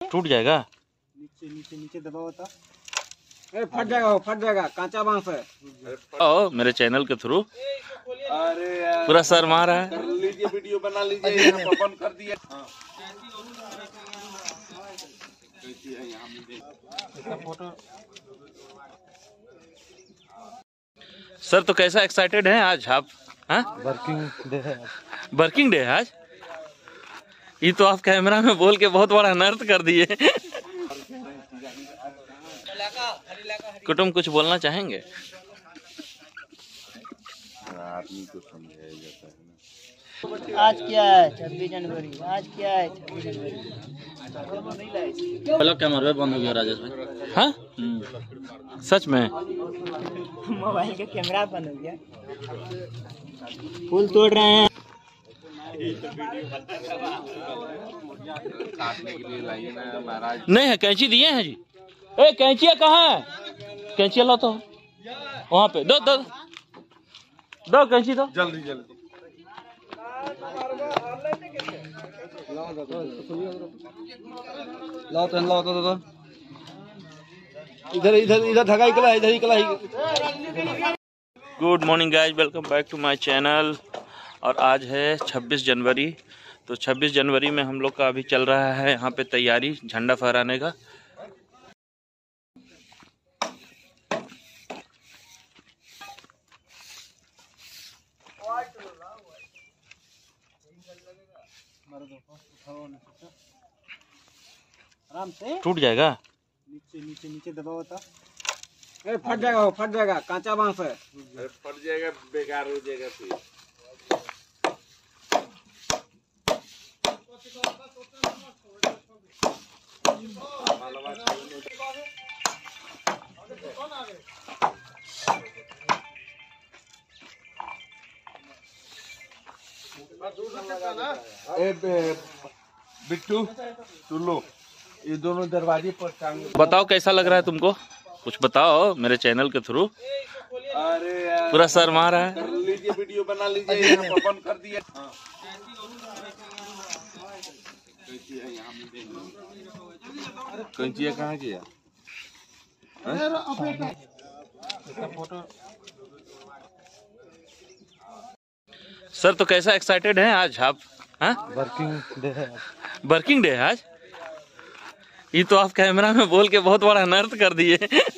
टूट जाएगा। नीचे नीचे नीचे दबा होता फट जाएगा, फट जाएगा, कांचा बांस है। आओ मेरे चैनल के थ्रू। अरे यार पूरा सर मार है। कर लीजिए, वीडियो बना लीजिए। यहाँ पर बंद कर दिया। फोटो सर तो कैसा एक्साइटेड हैं आज आप? हाँ, वर्किंग डे है। वर्किंग डे है आज। ये तो आप कैमरा में बोल के बहुत बड़ा अनर्थ कर दिए। कुटुम कुछ बोलना चाहेंगे? आदमी को समझाया जाता है ना। आज क्या है 26 जनवरी, आज क्या है 26 जनवरी। हेलो, कैमरा बंद हो गया राजेश भाई। हाँ सच में मोबाइल का कैमरा बंद हो गया। फूल तोड़ रहे हैं। काटने के लिए लाइए ना महाराज। नहीं है, कैंची दिए हैं जी। ए कैंचिया कहाँ है? कैंचिया लो तो वहाँ पे दो दो दो कैंची दो जल्दी जल्दी। लाओ तो इधर इधर इधर धागा निकला, इधर निकला। Good morning guys, welcome back to my channel. और आज है 26 जनवरी। तो 26 जनवरी में हम लोग का अभी चल रहा है यहाँ पे तैयारी झंडा फहराने का। आराम से टूट जाएगा। नीचे नीचे नीचे दबा होता फट जाएगा, फट जाएगा, कांचा बांस है। अरे फट जाएगा, बेकार हो जाएगा फिर। बिट्टू टुल्लू, ये दोनों दरवाजे पर टांग। बताओ कैसा लग रहा है तुमको? कुछ बताओ मेरे चैनल के थ्रू। अरे यार पूरा सर मार है। कर लीजिए, वीडियो बना लीजिए। यहाँ पर बंद कर दिया। कैंचिया कहाँ गया? फोटो सर तो कैसा एक्साइटेड हैं आज आप? हाँ, वर्किंग डे है। वर्किंग डे है आज। ये तो आप कैमरा में बोल के बहुत बड़ा अनर्थ कर दिए।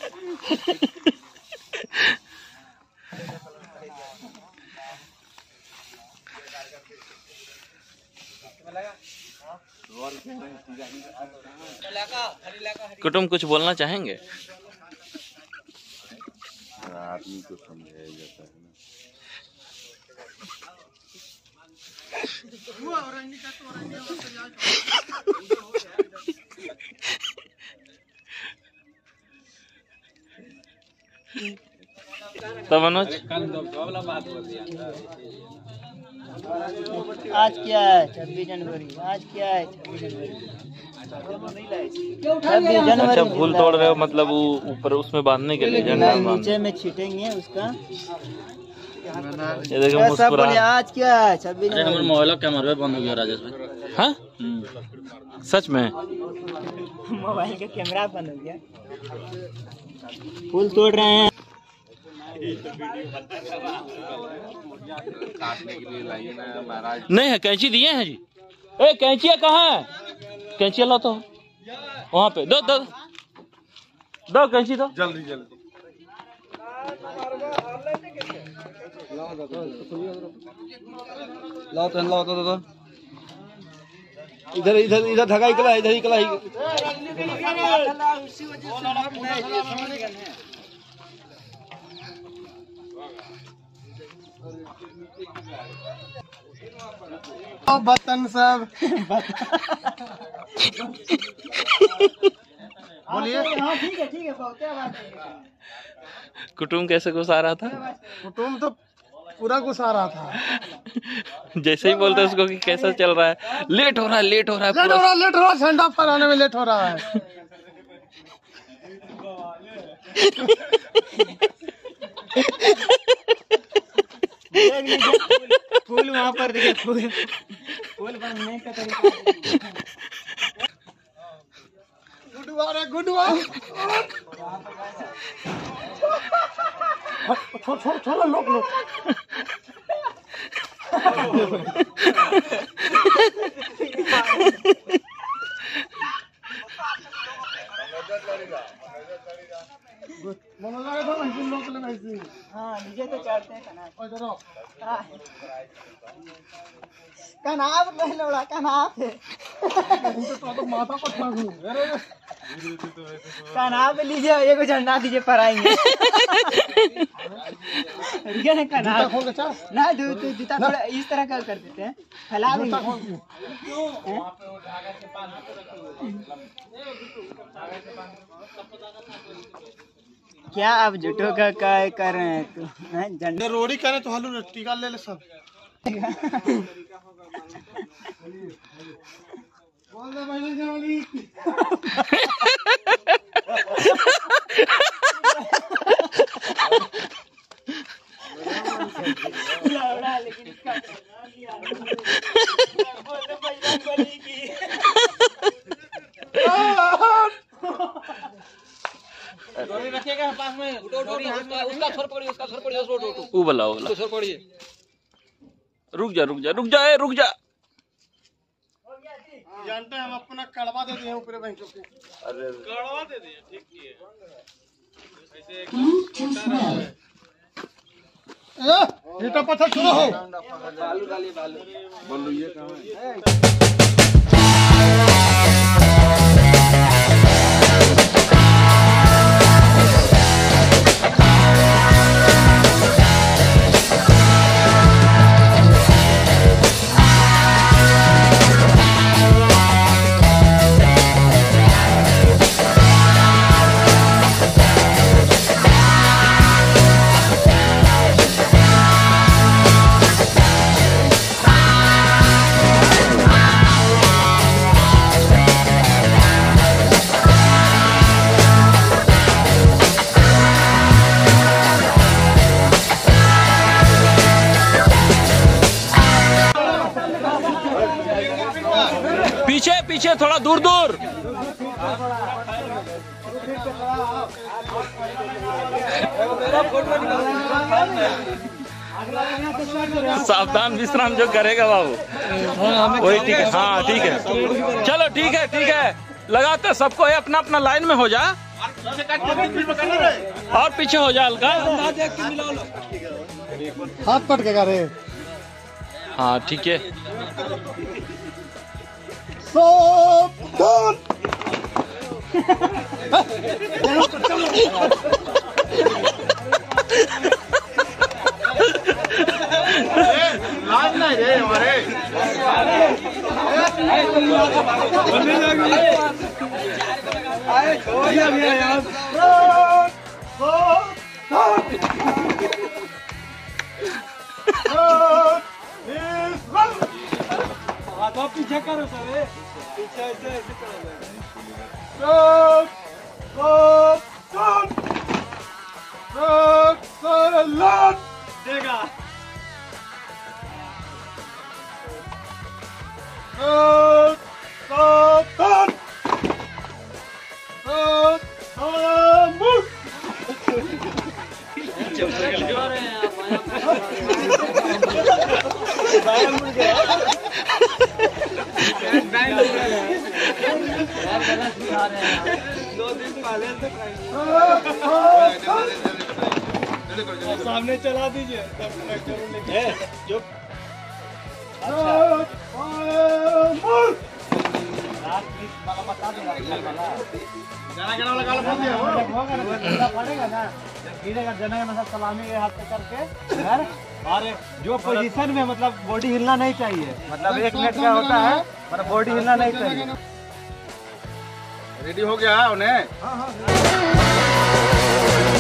कुटुम कुछ बोलना चाहेंगे? आदमी को समझाया जाता है ना। तो मनोज आज क्या है 26 जनवरी, आज क्या है 26 जनवरी। 26 जनवरी। अच्छा, फूल तोड़ रहे हो मतलब वो ऊपर उसमें बांधने के लिए झंडा बांध। नीचे में छीटेंगे उसका। ये देखो ऐसा बोले मुस्कुरा। आज क्या है 26 जनवरी। मोबाइल कैमरा बंद हो गया राजेश भाई। हाँ सच में मोबाइल का कैमरा बंद हो गया। फूल तोड़ रहे हैं। काटने के लिए लाइए ना महाराज। नहीं है, कैंची दिए हैं जी। ए कैंचिया कहाँ है? कैंचिया लो तो वहाँ पे दो दो दो कैंची दो जल्दी जल्दी। लाओ तो इधर इधर इधर धागा निकला, इधर निकला। बर्तन सब बोलिए। हाँ ठीक है बहुत क्या बात है। कुटुम कैसे गुस्सा रहा था? कुटुम तो पूरा गुस्सा रहा था। जैसे ही बोलते उसको कि कैसा चल रहा है, लेट हो रहा है, लेट हो रहा है, लेट हो रहा है, झंडा फहराने में लेट हो रहा है। फूल वहाँ पर देखिए, फूल बनने का तरीका। छोड़ लोग हाँ नीचे तो चढ़ते हैं कनाब नहीं लोड़ा कनाब है कनाब लीजिए एक झंडा दीजिए पराएंगे कनाब ना जूता थोड़ा इस तरह का कर देते हैं फैला देंगे क्या आप जुटो का काय कर रहे हैं तू झंडे रोड़ी करे तो हलू टीका ले ले सब बोल दे भाई जावली लौड़ा लेकिन इसका बोल दे भाई जावली की डोरी रखिएगा पास में डोरी हाथ में उसका छोड़ पड़िए वो वाला छोड़ पड़िए रुक जा जानते हैं हम अपना कड़वा दे दिए ऊपर बैंक के अरे कड़वा दे दिए ठीक किए ऐसे ईटा पत्थर छोड़ो हो बालू डालिए बोलो ये कहाँ है पीछे थोड़ा दूर सावधान विश्राम जो करेगा बाबू वही ठीक है। हाँ ठीक है चलो ठीक है लगाते सबको है अपना अपना लाइन में हो जा और पीछे हो जा हल्का हाथ पट के रे हाँ ठीक है लाज नहीं रे हमारे पीछे करो सर पीछे ऐसे करो देगा सामने चला दीजिए जो पड़ेगा ना गिरेगा जना मतलब सलामी हाथ पे करके और जो पोजीशन में मतलब बॉडी हिलना नहीं चाहिए मतलब 1 मिनट का होता है पर बॉडी हिलना नहीं चाहिए। रेडी हो गया उन्हें। हाँ